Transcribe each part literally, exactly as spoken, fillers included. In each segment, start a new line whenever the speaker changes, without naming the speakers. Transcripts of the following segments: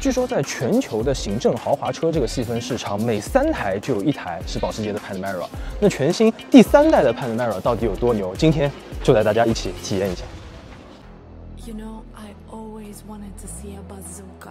据说在全球的行政豪华车这个细分市场，每三台就有一台是保时捷的 Panamera。那全新第三代的 Panamera 到底有多牛？今天就带大家一起体验一下。
You know, I always wanted to see a bazooka.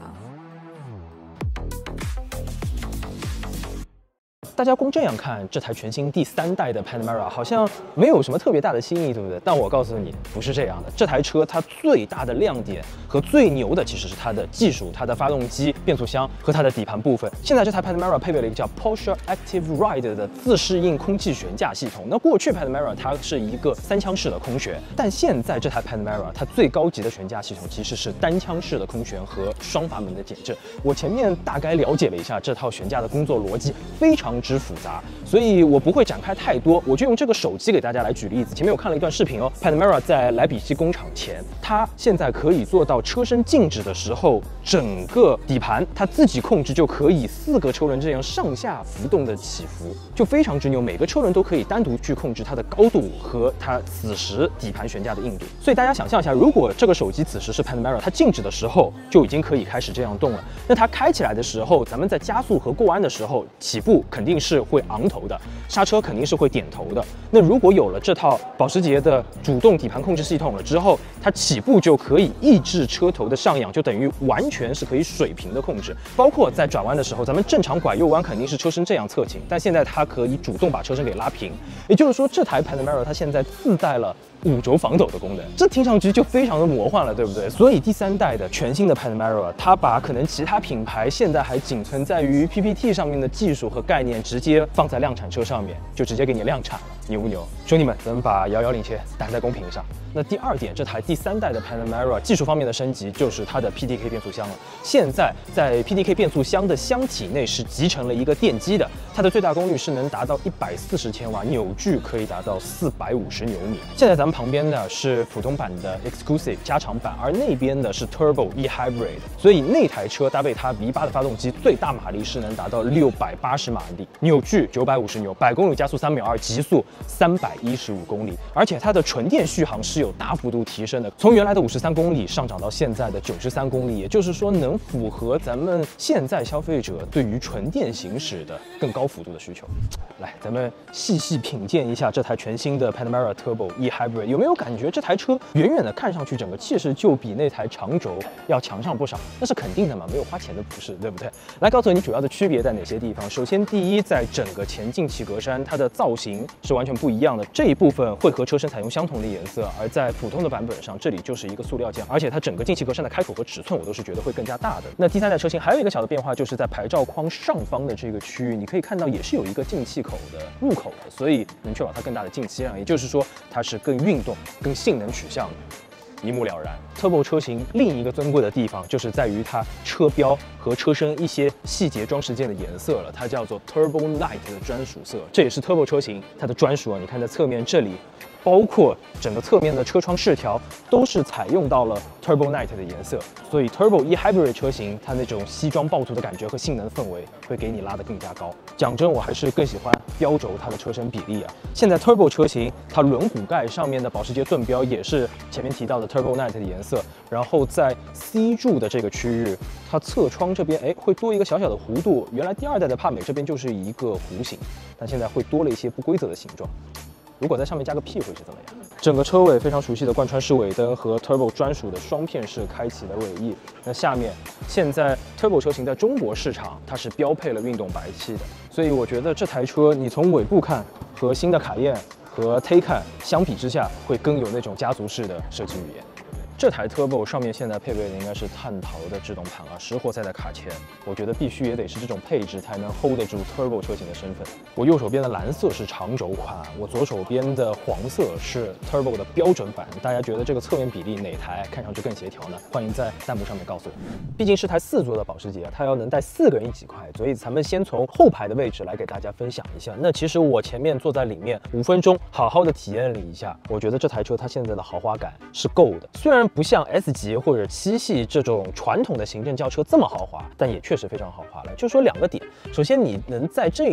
大家光这样看这台全新第三代的 Panamera， 好像没有什么特别大的新意，对不对？但我告诉你，不是这样的。这台车它最大的亮点和最牛的其实是它的技术、它的发动机、变速箱和它的底盘部分。现在这台 Panamera 配备了一个叫 Porsche Active Ride 的自适应空气悬架系统。那过去 Panamera 它是一个三腔式的空悬，但现在这台 Panamera 它最高级的悬架系统其实是单腔式的空悬和双阀门的减震。我前面大概了解了一下这套悬架的工作逻辑，非常之复杂，所以我不会展开太多，我就用这个手机给大家来举例子。前面我看了一段视频哦 ，Panamera 在莱比锡工厂前，它现在可以做到车身静止的时候，整个底盘它自己控制就可以四个车轮这样上下浮动的起伏，就非常之牛。每个车轮都可以单独去控制它的高度和它此时底盘悬架的硬度。所以大家想象一下，如果这个手机此时是 Panamera， 它静止的时候就已经可以开始这样动了。那它开起来的时候，咱们在加速和过弯的时候，起步肯定是会昂头的，刹车肯定是会点头的。那如果有了这套保时捷的主动底盘控制系统了之后，它起步就可以抑制车头的上扬，就等于完全是可以水平的控制。包括在转弯的时候，咱们正常拐右弯肯定是车身这样侧倾，但现在它可以主动把车身给拉平。也就是说，这台 Panamera 它现在自带了五轴防抖的功能，这听上去就非常的魔幻了，对不对？所以第三代的全新的 Panamera， 它把可能其他品牌现在还仅存在于 P P T 上面的技术和概念，直接放在量产车上面，就直接给你量产了，牛不牛？兄弟们，咱们把遥遥领先打在公屏上。那第二点，这台第三代的 Panamera 技术方面的升级就是它的 P D K 变速箱了。现在在 P D K 变速箱的箱体内是集成了一个电机的，它的最大功率是能达到一百四十千瓦，扭矩可以达到四百五十牛米。现在咱们旁边的是普通版的 Exclusive 加长版，而那边的是 Turbo eHybrid， 所以那台车搭配它 V 八 的发动机，最大马力是能达到六百八十马力，扭矩九百五十牛，百公里加速三秒二，极速三百一十五公里，而且它的纯电续航是有大幅度提升的，从原来的五十三公里上涨到现在的九十三公里，也就是说能符合咱们现在消费者对于纯电行驶的更高幅度的需求。来，咱们细细品鉴一下这台全新的 Panamera Turbo eHybrid， 有没有感觉这台车远远的看上去整个气势就比那台长轴要强上不少？那是肯定的嘛，没有花钱的不是，对不对？来告诉你主要的区别在哪些地方。首先，第一，在整个前进气格栅，它的造型是完全不一样的，这一部分会和车身采用相同的颜色，而在普通的版本上，这里就是一个塑料件，而且它整个进气格栅的开口和尺寸，我都是觉得会更加大的。那第三代车型还有一个小的变化，就是在牌照框上方的这个区域，你可以看到也是有一个进气口的入口的，所以能确保它更大的进气量，也就是说它是更运动、更性能取向的。一目了然。Turbo 车型另一个尊贵的地方，就是在于它车标和车身一些细节装饰件的颜色了，它叫做 Turbo Night 的专属色，这也是 Turbo 车型它的专属啊。你看在侧面这里，包括整个侧面的车窗饰条，都是采用到了 Turbo Night 的颜色，所以 Turbo eHybrid 车型它那种西装暴徒的感觉和性能氛围会给你拉得更加高。讲真，我还是更喜欢标轴它的车身比例啊。现在 Turbo 车型它轮毂盖上面的保时捷盾标也是前面提到的 Turbo Night 的颜色，然后在 C 柱的这个区域，它侧窗这边哎会多一个小小的弧度，原来第二代的帕美这边就是一个弧形，但现在会多了一些不规则的形状。如果在上面加个 P 会是怎么样？整个车尾非常熟悉的贯穿式尾灯和 Turbo 专属的双片式开启的尾翼。那下面现在 Turbo 车型在中国市场它是标配了运动白漆的，所以我觉得这台车你从尾部看和新的凯宴和 Taycan 相比之下，会更有那种家族式的设计语言。这台 Turbo 上面现在配备的应该是碳陶的制动盘啊，实活塞在卡钳，我觉得必须也得是这种配置才能 hold 得住 Turbo 车型的身份。我右手边的蓝色是长轴款，我左手边的黄色是 Turbo 的标准版。大家觉得这个侧面比例哪台看上去更协调呢？欢迎在弹幕上面告诉我。毕竟是台四座的保时捷，它要能带四个人一起开，所以咱们先从后排的位置来给大家分享一下。那其实我前面坐在里面五分钟，好好的体验了一下，我觉得这台车它现在的豪华感是够的，虽然不像 S 级或者七系这种传统的行政轿车这么豪华，但也确实非常豪华了。就说两个点，首先你能在这一代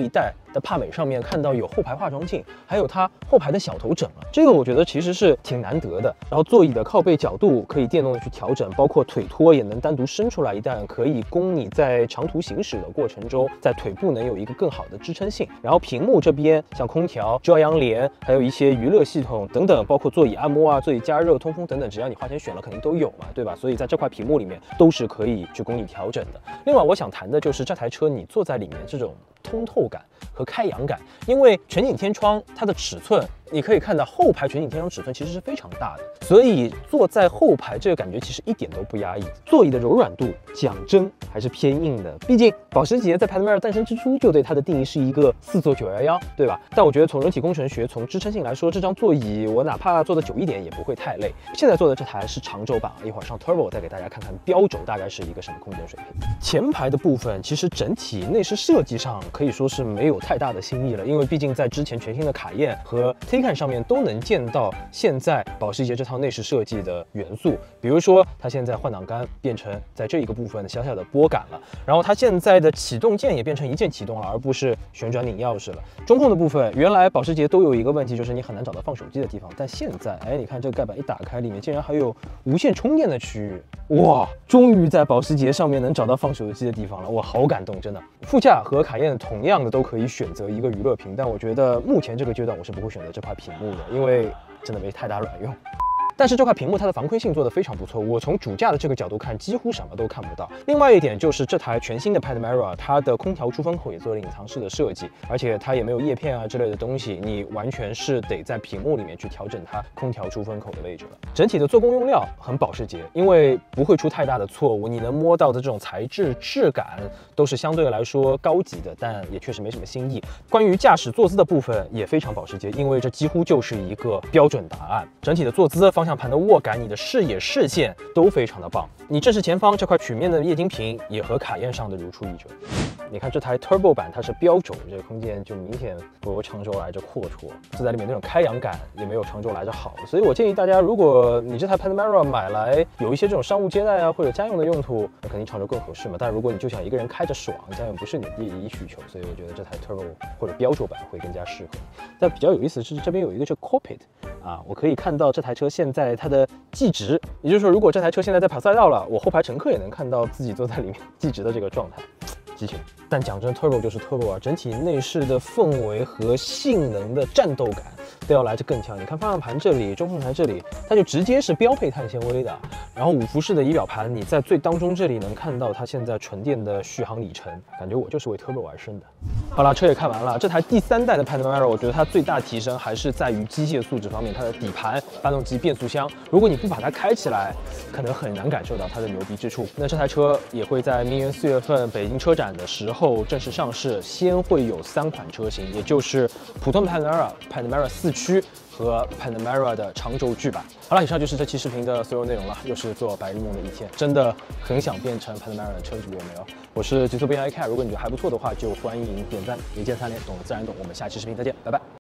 的帕美上面看到有后排化妆镜，还有它后排的小头枕了，这个我觉得其实是挺难得的。然后座椅的靠背角度可以电动的去调整，包括腿托也能单独伸出来，一旦可以供你在长途行驶的过程中，在腿部能有一个更好的支撑性。然后屏幕这边像空调、遮阳帘，还有一些娱乐系统等等，包括座椅按摩啊、座椅加热、通风等等，只要你花钱选了，肯定都有嘛，对吧？所以在这块屏幕里面都是可以去供你调整的。另外，我想谈的就是这台车你坐在里面这种通透感和开扬感，因为全景天窗它的尺寸，你可以看到后排全景天窗尺寸其实是非常大的，所以坐在后排这个感觉其实一点都不压抑。座椅的柔软度讲真还是偏硬的，毕竟保时捷在 Panamera 诞生之初就对它的定义是一个四座九一一，对吧？但我觉得从人体工程学、从支撑性来说，这张座椅我哪怕坐的久一点也不会太累。现在坐的这台是长轴版，一会儿上 Turbo 再给大家看看标轴大概是一个什么空间水平。前排的部分其实整体内饰设计上可以说是没有太大的新意了，因为毕竟在之前全新的卡宴和 Taycan 上面都能见到现在保时捷这套内饰设计的元素，比如说它现在换挡杆变成在这一个部分小小的拨杆了，然后它现在的启动键也变成一键启动了，而不是旋转拧钥匙了。中控的部分，原来保时捷都有一个问题，就是你很难找到放手机的地方，但现在，哎，你看这个盖板一打开，里面竟然还有无线充电的区域，哇，终于在保时捷上面能找到放手机的地方了，我好感动，真的。副驾和卡宴同样的都可以选择一个娱乐屏，但我觉得目前这个阶段我是不会选择这块屏幕的，因为真的没太大卵用。但是这块屏幕它的防窥性做得非常不错，我从主驾的这个角度看，几乎什么都看不到。另外一点就是这台全新的 Panamera， 它的空调出风口也做了隐藏式的设计，而且它也没有叶片啊之类的东西，你完全是得在屏幕里面去调整它空调出风口的位置了。整体的做工用料很保时捷，因为不会出太大的错误，你能摸到的这种材质质感都是相对来说高级的，但也确实没什么新意。关于驾驶坐姿的部分也非常保时捷，因为这几乎就是一个标准答案。整体的坐姿、方向盘的握感、你的视野视线都非常的棒。你正视前方这块曲面的液晶屏也和卡宴上的如出一辙。你看这台 Turbo 版它是标轴，这个空间就明显不如长轴来着阔绰，坐在里面那种开扬感也没有长轴来着好。所以我建议大家，如果你这台 Panamera 买来有一些这种商务接待啊或者家用的用途，那肯定长轴更合适嘛。但如果你就想一个人开着爽，家用不是你的第一需求，所以我觉得这台 Turbo 或者标轴版会更加适合你。但比较有意思的是这边有一个这 Cockpit。啊，我可以看到这台车现在它的计值，也就是说，如果这台车现在在跑赛道了，我后排乘客也能看到自己坐在里面计值的这个状态，激情。但讲真 ，Turbo 就是 Turbo 啊，整体内饰的氛围和性能的战斗感都要来着更强。你看方向盘这里、中控台这里，它就直接是标配碳纤维的。然后五伏式的仪表盘，你在最当中这里能看到它现在纯电的续航里程，感觉我就是为 Turbo 而生的。好了，车也看完了，这台第三代的 Panamera， 我觉得它最大提升还是在于机械素质方面，它的底盘、发动机、变速箱，如果你不把它开起来，可能很难感受到它的牛逼之处。那这台车也会在明年四月份北京车展的时候正式上市，先会有三款车型，也就是普通的 Panamera、Panamera 四驱和 Panamera 的长轴巨版。好了，以上就是这期视频的所有内容了，又是做白日梦的一天，真的很想变成 Panamera 的车主，有没有？我是极速 B I Cat，如果你觉得还不错的话，就欢迎点赞，一键三连，懂了自然懂。我们下期视频再见，拜拜。